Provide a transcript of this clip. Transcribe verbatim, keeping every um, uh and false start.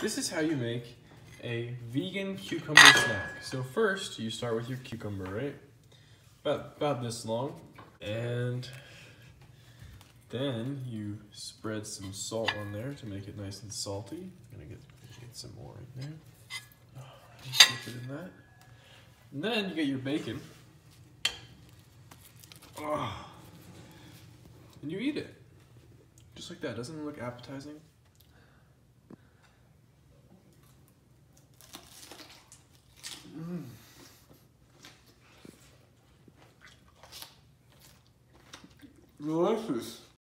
This is how you make a vegan cucumber snack. So first, you start with your cucumber, right? About, about this long. And then you spread some salt on there to make it nice and salty. I'm gonna get, get some more in there. Oh, keep it in that. And then you get your bacon. Oh. And you eat it. Just like that. Doesn't it look appetizing? Mm. Delicious.